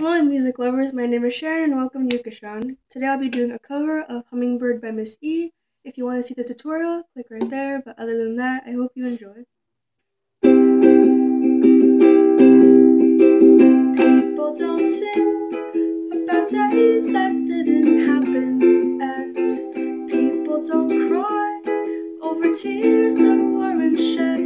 Hello music lovers, my name is Sharon and welcome to Yukashan. Today I'll be doing a cover of Hummingbird by Miss E. If you want to see the tutorial, click right there, but other than that, I hope you enjoy. People don't sing about days that didn't happen, and people don't cry over tears that weren't shed.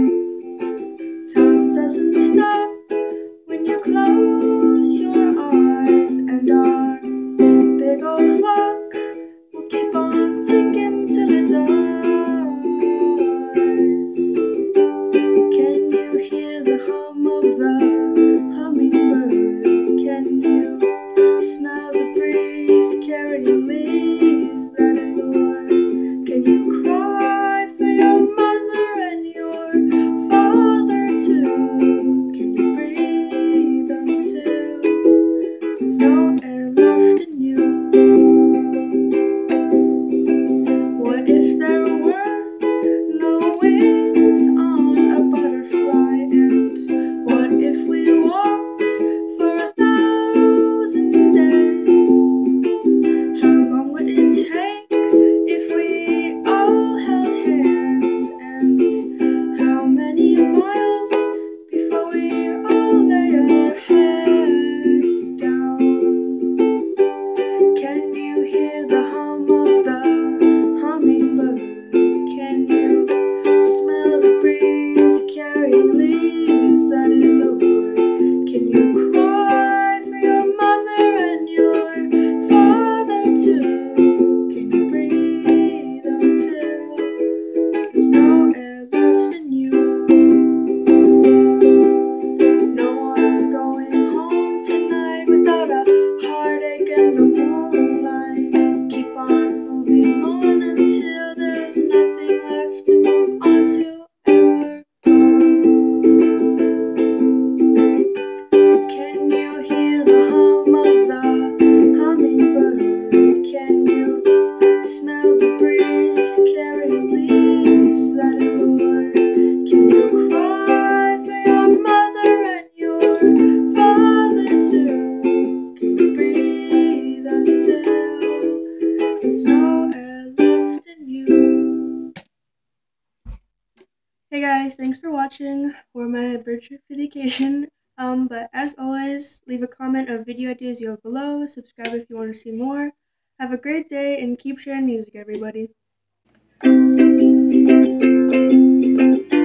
Time doesn't stop when you close your eyes, and our big old clock will keep on ticking till it does. Can you hear the hum of the hummingbird? Can you smell the breeze carrying leaves that allure? Can you cry for your mother and your father too? Can you breathe until there's no air left in you? What if there were no wings on a butterfly? And what if we walked for 1,000 days? How long would it take if we all held hands? And how many miles before we all lay our heads down? Can you hear the hum of the hummingbird? Can you smell the breeze carrying leaves that allure? Can you cry for your mother and your father too? Can you breathe until there's no air left in you? No one's going home tonight without a heartache in the moonlight. Keep on moving on until there's nothing left to move on to ever gone. Can you hear the hum of the hummingbird? Can you smell the breeze carrying leaves that allure? Can you cry for your mother and your father too? Can you breathe until there's no air left in you? Hey guys, thanks for watching for my bird vacation. But as always, leave a comment of video ideas you have below, subscribe if you want to see more. Have a great day and keep sharing music, everybody.